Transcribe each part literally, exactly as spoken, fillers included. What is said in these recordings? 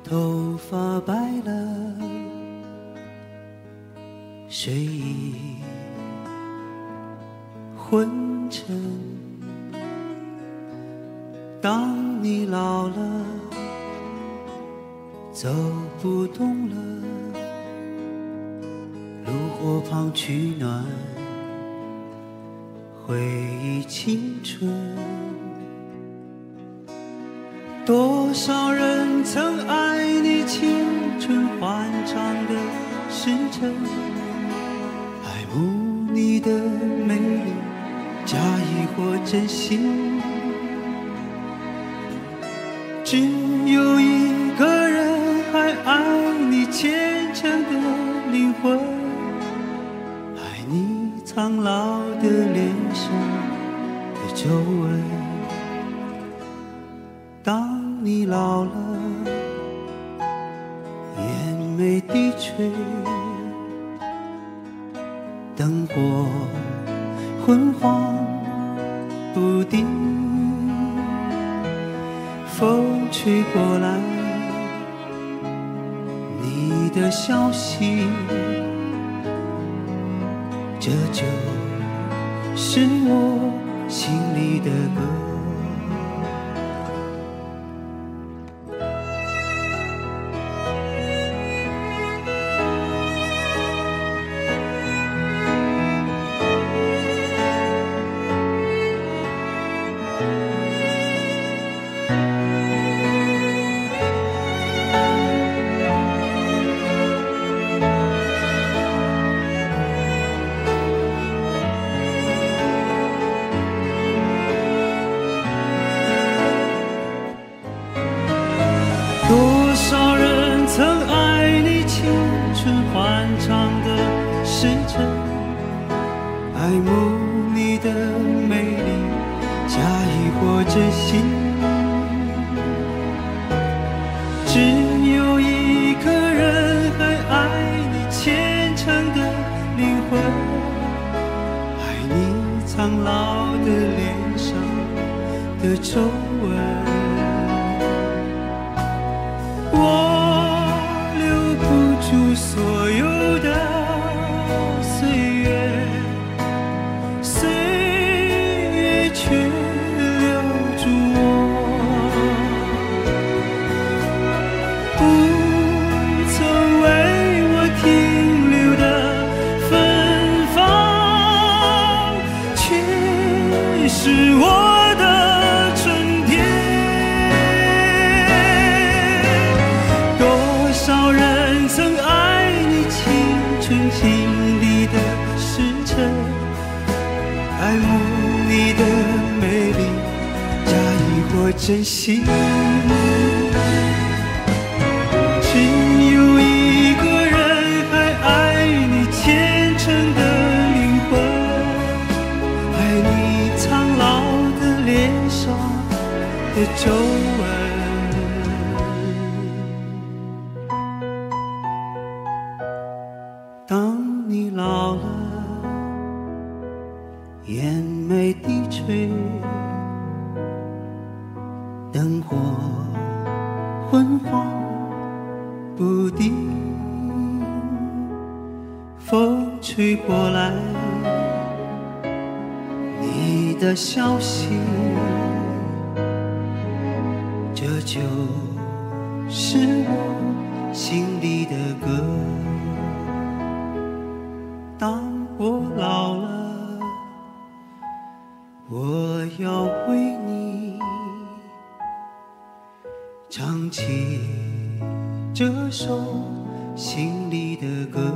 头发白了，睡意昏沉。当你老了，走不动了，炉火旁取暖，回忆青春。多少人曾爱你青春欢畅的时辰，爱慕你的美丽，假意或真心。只有一个人还爱你虔诚的灵魂，爱你苍老的脸上的皱纹。当你老了，眼眉低垂，灯火昏黄不定，风吹过来，你的消息，这就是我心里的歌。多少人曾爱你青春欢畅的时辰，爱慕你的美丽，假意或真心。只有一个人还爱你虔诚的灵魂，爱你苍老的脸上的皱纹。我留不住所有的岁月，岁月却留住我。不曾为我停留的芬芳，却是我的春天。多少人曾爱你青春经历的时辰，爱慕你的美丽，假意或真心。只有一个人还爱你虔诚的灵魂，爱你苍老的脸上的皱纹。当你老了，眼眉低垂，灯火昏黄不定，风吹过来，你的消息，这就是我心里的歌。当我老了，我要为你唱起这首心里的歌，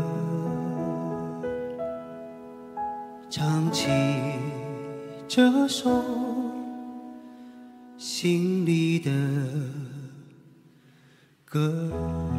唱起这首心里的歌。